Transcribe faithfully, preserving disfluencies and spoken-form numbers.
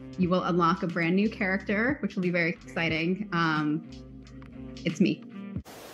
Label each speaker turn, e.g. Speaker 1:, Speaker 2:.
Speaker 1: you will unlock a brand new character, which will be very exciting. Um, it's me.